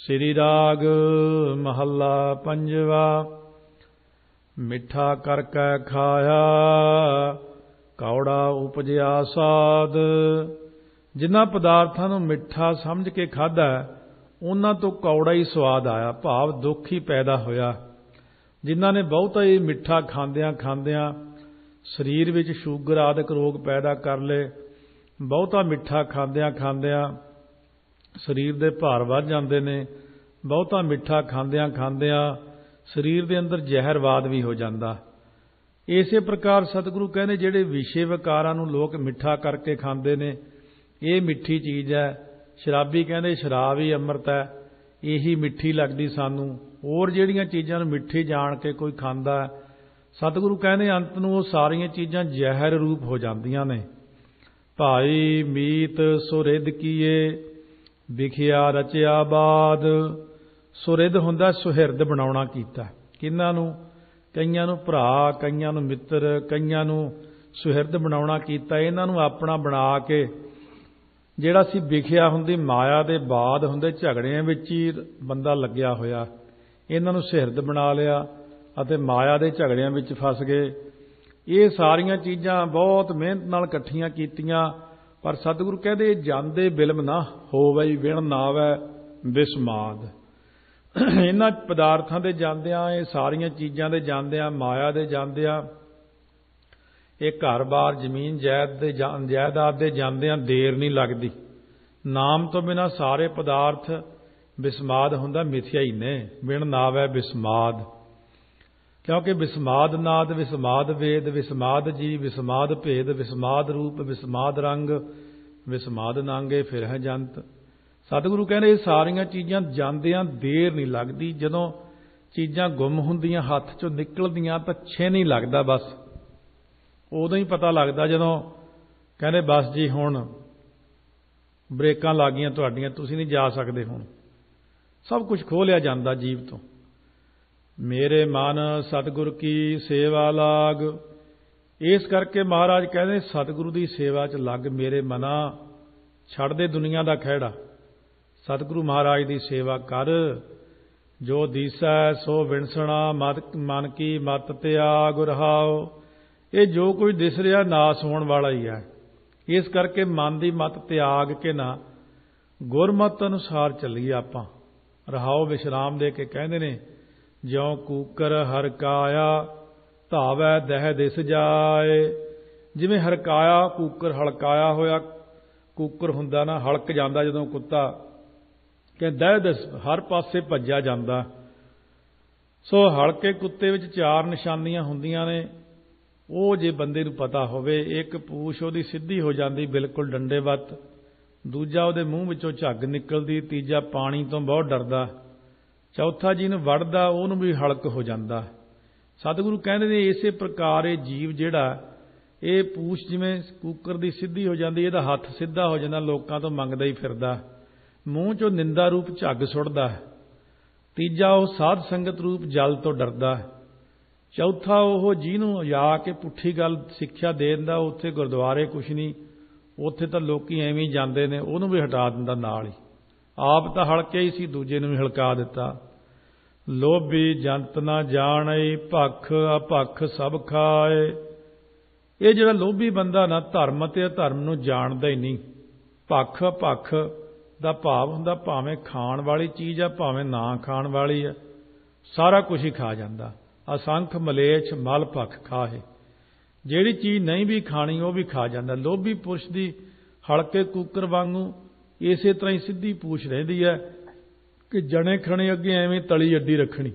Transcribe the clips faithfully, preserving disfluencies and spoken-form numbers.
श्री राग महला पंजवा। मिठा करके खाया कौड़ा उपजिया साध। जिन्हां पदार्थां नूं मिठा समझ के खाधा उन्हां तो कौड़ा ही स्वाद आया, भाव दुख ही पैदा होया। जिन्हां ने बहुता ही मिठा खांदियां खांदियां शरीर विच शूगर आदि रोग पैदा कर ले, बहुता मिठा खांदियां खांदियां शरीर दे भार वध जांदे ने, बहुता मिठा खांदियां खांदियां शरीर दे अंदर जहरवाद भी हो जाता। इसे प्रकार सतगुरु कहने जिहड़े विषय विकारां नूं लोक मिठा करके खांदे ने, ये मिठी चीज़ है। शराबी कहते शराब ही अमृत है, यही मिठी लगती सानू। होर जिहड़ियां चीज़ां नूं मिठी जान के कोई खांदा है, सतगुरु कहने अंत नूं वो सारियां चीज़ां जहर रूप हो जांदियां ने। भाई मीत सुरिध कीए विखिया रचिया बाद। सुरिध हुंदा सुहिरद बनाउणा कीता। किन्हां नूं? कईयां नूं भरा, कईयां नूं मित्र, कईयां नूं सुहिरद बनाउणा कीता। इन्हां नूं अपना बना के जिहड़ा सी विखिया हुंदी माया दे बाद हुंदे झगड़िਆਂ विच ही बंदा लग्या होया, इन्हां नूं सुहिरद बना लिया अते माया दे झगड़िਆਂ विच फस गए। ये सारियां चीज़ां बहुत मेहनत नाल इकट्ठियां कीतियां, पर सतगुरु कहते जांदे बिलम ना होवई विण नावै बिस्माद। इन्हां पदार्थां दे जांदियां, ये सारियां चीज़ां दे जांदियां, माया दे जांदियां, ये घर बार जमीन जायद जायदाद दे जांदियां देर नहीं लगदी। नाम तो बिना सारे पदार्थ बिस्माद हुंदा मिथ्या ही ने। बिण नावै बिस्माद, क्योंकि विस्माद नाद, विस्माद वेद, विस्माद जी, विस्माद भेद, विस्माद रूप, विस्माद रंग, विस्माद नांगे फिर है जंत। सतगुरु कहने ये सारियां चीज़ां जांदियां देर नहीं लगती। जदों चीज़ां गुम हुंदियां हत्थ चों निकलदियां तां छे नहीं लगता, बस उदों ही पता लगता जदों कहने बस जी हुण ब्रेकां लग गईयां तुहाडीआं, तुसीं नहीं जा सकदे, हुण सब कुछ खोह लिया जांदा जीव तो। मेरे मन सतगुर की सेवा लाग। इस करके महाराज कहते सतगुरु की सेवा च लग मेरे मना, छड़ दे दुनिया का खैड़ा, सतगुरु महाराज की सेवा कर। जो दीसै सो विणसणा मत मन की मत त्याग रहाओ। ये जो कुछ दिस रहा नाश होने वाला ही है, इस करके मन की मत त्याग के ना गुरमत अनुसार चलीए आपां। रहाओ विश्राम दे के कहते ने ज्यों कूकर हरकाया धावै दह दिस जाए। जिवें हरकाया कूकर हलकाया होया, कूकर हुंदा ना हलक जांदा जदों कुत्ता, कि दह दिस हर पासे भज्या जांदा। सो हलके कुत्ते विच चार निशानियां हुंदियां ने। ਉਹ जे बंदे नूं पता होवे, एक पूछ ਉਹਦੀ सिद्धी हो जाती बिल्कुल डंडेवत, दूजा ਉਹਦੇ मूँह विचों झग निकलदी, तीजा पानी तो बहुत डरदा, चौथा ਜਿਹਨੂੰ ਵੜਦਾ ਉਹਨੂੰ भी हलक हो जाता। सतगुरु कहते ने इसे प्रकार ये जीव जिहड़ा ये पूछ जिवें कूकर की सिद्धी हो जाती, ਇਹਦਾ हथ सीधा हो जाता, लोकां तो मंगदा ही फिरदा, मूँह चों निंदा रूप झग सुटदा। तीजा ਉਹ साध संगत रूप जल तो डरदा। चौथा ਉਹ ਜਿਹਨੂੰ ਜਾ ਕੇ ਪੁੱਠੀ ਗੱਲ ਸਿੱਖਿਆ ਦੇ ਦਿੰਦਾ, ਉੱਥੇ ਗੁਰਦੁਆਰੇ ਕੁਛ ਨਹੀਂ, ਉੱਥੇ ਤਾਂ ਲੋਕੀ ਐਵੇਂ ਹੀ ਜਾਂਦੇ ਨੇ, ਉਹਨੂੰ ਵੀ ਹਟਾ ਦਿੰਦਾ ਨਾਲ ਹੀ। ਆਪ ਤਾਂ ਹਲਕੇ ਹੀ ਸੀ, ਦੂਜੇ ਨੂੰ ਵੀ ਹਲਕਾ ਦਿੱਤਾ। ਲੋਭੀ ਜੰਤ ਨਾ ਜਾਣਈ ਭਖ ਅਭਖ ਸਭ ਖਾਏ। ਇਹ ਜਿਹੜਾ ਲੋਭੀ ਬੰਦਾ ਨਾ ਧਰਮ ਤੇ ਅਧਰਮ ਨੂੰ ਜਾਣਦਾ ਹੀ ਨਹੀਂ। ਭਖ ਭਖ ਦਾ ਭਾਵ ਹੁੰਦਾ ਭਾਵੇਂ ਖਾਣ ਵਾਲੀ ਚੀਜ਼ ਆ ਭਾਵੇਂ ਨਾ ਖਾਣ ਵਾਲੀ ਆ, ਸਾਰਾ ਕੁਝ ਹੀ ਖਾ ਜਾਂਦਾ। असंख मलेच मल भख खाहे। जिहड़ी चीज़ नहीं भी खानी वो भी खा जाता। लोभी पुरुष की हलके कूकर वांगू इस तरह ही सीधी पूछ रही है कि जने खने अगे एवें तली अड्डी रखनी।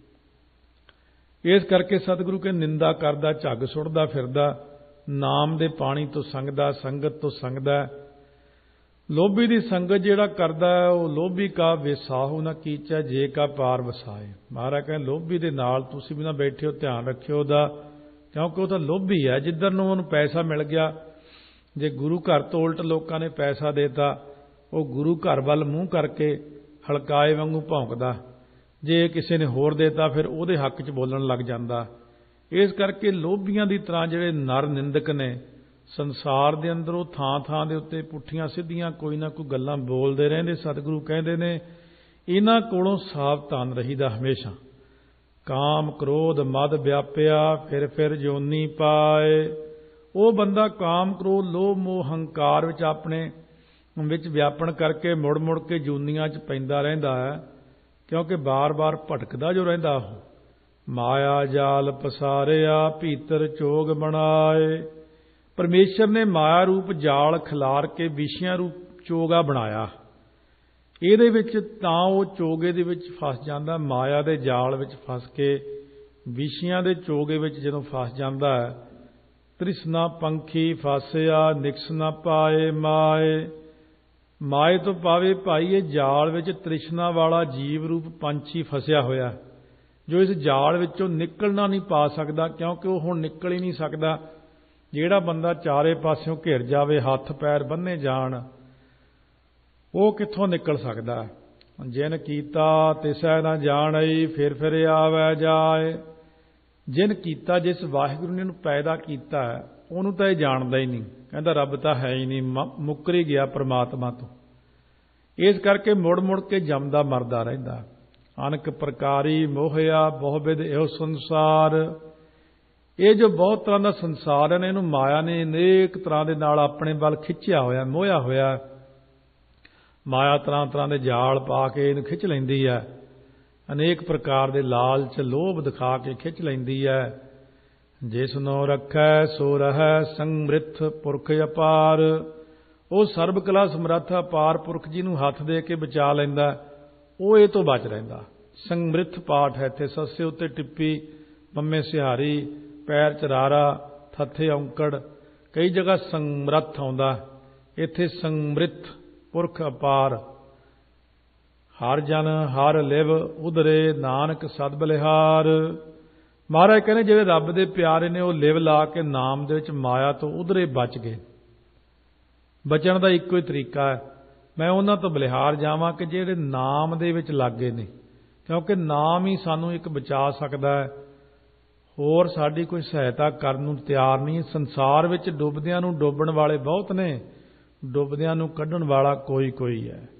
इस करके सतगुरु के निंदा करदा, झग सुटदा फिरदा, नाम दे पानी तो संगदा, संगत तो संगदा। लोभी की संगत जिहड़ा करदा है वो लोभी का विसाहू ना कीचा जे का पार वसाए। महाराज कहते लोभी दे नाल तुसीं भी ना बैठे हो, ध्यान रखियो उहदा, क्योंकि वह तो लोभी है। जिधर नूं उहनूं पैसा मिल गया, जे गुरु घर तो उल्ट लोगों ने पैसा देता, वो गुरु घर वाल मूँह करके हलकाए वांगू भौंकदा, जे किसी ने होर देता फिर उहदे हक च बोलण लग जांदा। इस करके लोभियां दी तरह जिहड़े नर निंदक ने संसार दे अंदर वो थां थां दे उत्ते पुठियां सीधियां कोई ना कोई गल्लां बोलदे रहिंदे। सतगुरु कहंदे ने इन्हां कोलों सावधान रहीदा हमेशा। काम क्रोध मद व्यापिया फिर फिर जोनी पाए। वो बंदा काम क्रोध लोभ मोह हंकार विच अपने विच व्यापण करके मुड़ मुड़ के जूनियां च पैंदा रहिंदा है, क्योंकि बार बार भटकदा जो रहिंदा ओह। माया जाल पसारिया भीतर चोग बनाए। परमेश्वर ने माया रूप जाल खिलार के विषयां रूप चोगा बनाया। ਇਹਦੇ ਵਿੱਚ ਤਾਂ ਉਹ ਚੋਗੇ ਦੇ ਵਿੱਚ ਫਸ ਜਾਂਦਾ, ਮਾਇਆ ਦੇ ਜਾਲ ਵਿੱਚ ਫਸ ਕੇ ਵਿਸ਼ਿਆਂ ਦੇ ਚੋਗੇ ਵਿੱਚ ਜਦੋਂ ਫਸ ਜਾਂਦਾ ਹੈ। ਤ੍ਰਿਸ਼ਨਾ ਪੰਖੀ ਫਸਿਆ ਨਿਕਸ ਨਾ ਪਾਏ ਮਾਏ। ਮਾਏ ਤੋਂ ਪਾਵੇ ਭਾਈ, ਇਹ ਜਾਲ ਵਿੱਚ ਤ੍ਰਿਸ਼ਨਾ ਵਾਲਾ ਜੀਵ ਰੂਪ ਪੰਛੀ ਫਸਿਆ ਹੋਇਆ, ਜੋ ਇਸ ਜਾਲ ਵਿੱਚੋਂ ਨਿਕਲਣਾ ਨਹੀਂ ਪਾ ਸਕਦਾ, ਕਿਉਂਕਿ ਉਹ ਹੁਣ ਨਿਕਲ ਹੀ ਨਹੀਂ ਸਕਦਾ। ਜਿਹੜਾ ਬੰਦਾ ਚਾਰੇ ਪਾਸਿਓਂ ਘਿਰ ਜਾਵੇ, ਹੱਥ ਪੈਰ ਬੰਨੇ ਜਾਣ, ਉਹ ਕਿੱਥੋਂ ਨਿਕਲ ਸਕਦਾ। ਜਿਨ ਕੀਤਾ ਤਿਸੈ ਨਾ ਜਾਣਈ ਫਿਰ ਫਿਰ ਆਵੈ ਜਾਏ। ਜਿਨ ਕੀਤਾ, ਜਿਸ ਵਾਹਿਗੁਰੂ ਨੇ ਇਹਨੂੰ ਪੈਦਾ ਕੀਤਾ ਹੈ, ਉਹਨੂੰ ਤਾਂ ਇਹ ਜਾਣਦਾ ਹੀ ਨਹੀਂ। ਕਹਿੰਦਾ ਰੱਬ ਤਾਂ ਹੈ ਹੀ ਨਹੀਂ, ਮੁੱਕਰ ਹੀ ਗਿਆ ਪਰਮਾਤਮਾ ਤੋਂ। ਇਸ ਕਰਕੇ ਮੁੜ ਮੁੜ ਕੇ ਜੰਮਦਾ ਮਰਦਾ ਰਹਿੰਦਾ। ਅਨਕ ਪ੍ਰਕਾਰੀ ਮੋਹਿਆ ਬਹੁਵਿਧ ਇਹੋ ਸੰਸਾਰ। ਇਹ ਜੋ ਬਹੁਤ ਤਰ੍ਹਾਂ ਦਾ ਸੰਸਾਰ ਹੈ, ਇਹਨੂੰ ਮਾਇਆ ਨੇ ਅਨੇਕ ਤਰ੍ਹਾਂ ਦੇ ਨਾਲ ਆਪਣੇ ਵੱਲ ਖਿੱਚਿਆ ਹੋਇਆ, ਮੋਹਿਆ ਹੋਇਆ। ਮਾਇਆ ਤਰ੍ਹਾਂ ਤਰ੍ਹਾਂ ਦੇ ਜਾਲ ਪਾ ਕੇ ਇਹਨੂੰ ਖਿੱਚ ਲੈਂਦੀ ਹੈ। ਅਨੇਕ ਪ੍ਰਕਾਰ ਦੇ ਲਾਲਚ ਲੋਭ ਦਿਖਾ ਕੇ ਖਿੱਚ ਲੈਂਦੀ ਹੈ। ਜਿਸ ਨੂੰ ਰੱਖੈ ਸੋ ਰਹੈ ਸੰਮ੍ਰਿਥ ਪੁਰਖ ਅਪਾਰ। ਉਹ ਸਰਬ ਕਲਾ ਸਮਰੱਥ ਅਪਾਰ ਪੁਰਖ ਜੀ ਨੂੰ ਹੱਥ ਦੇ ਕੇ ਬਚਾ ਲੈਂਦਾ, ਉਹ ਇਹ ਤੋਂ ਬਚ ਰਹਿੰਦਾ। ਸੰਮ੍ਰਿਥ ਪਾਠ ਹੈ ਇੱਥੇ, ਸੱਸੇ ਉੱਤੇ ਟਿੱਪੀ, ਪੰਮੇ ਸਿਹਾਰੀ, ਪੈਰ ਚਰਾਰਾ, ਥੱਥੇ ਔਂਕੜ। ਕਈ ਜਗ੍ਹਾ ਸੰਮਰੱਥ ਆਉਂਦਾ, ਇੱਥੇ ਸੰਮ੍ਰਿਥ ਪੁਰਖ ਅਪਾਰ। ਹਰ ਜਨ ਹਰ ਲਿਵ ਉਧਰੇ ਨਾਨਕ ਸਦ ਬਲਿਹਾਰ। ਮਹਾਰਾਜ ਕਹਿੰਦੇ ਜਿਹੜੇ ਰੱਬ ਦੇ ਪਿਆਰੇ ਨੇ ਉਹ ਲਿਵ ਲਾ ਕੇ ਨਾਮ ਦੇ ਵਿੱਚ ਮਾਇਆ ਤੋਂ ਉਧਰੇ ਬਚ ਗਏ। ਬਚਣ ਦਾ ਇੱਕੋ ਹੀ ਤਰੀਕਾ ਹੈ, ਮੈਂ ਉਹਨਾਂ ਤੋਂ ਬਲਿਹਾਰ ਜਾਵਾਂ ਕਿ ਜਿਹੜੇ ਨਾਮ ਦੇ ਵਿੱਚ ਲੱਗੇ ਨੇ, ਕਿਉਂਕਿ ਨਾਮ ਹੀ ਸਾਨੂੰ ਇੱਕ ਬਚਾ ਸਕਦਾ ਹੈ। ਹੋਰ ਸਾਡੀ ਕੋਈ ਸਹਾਇਤਾ ਕਰਨ ਨੂੰ ਤਿਆਰ ਨਹੀਂ। ਸੰਸਾਰ ਵਿੱਚ ਡੁੱਬਦਿਆਂ ਨੂੰ ਡੋਬਣ ਵਾਲੇ ਬਹੁਤ ਨੇ, ਡੁੱਬਦਿਆਂ ਨੂੰ ਕੱਢਣ ਵਾਲਾ ਕੋਈ ਕੋਈ ਹੈ।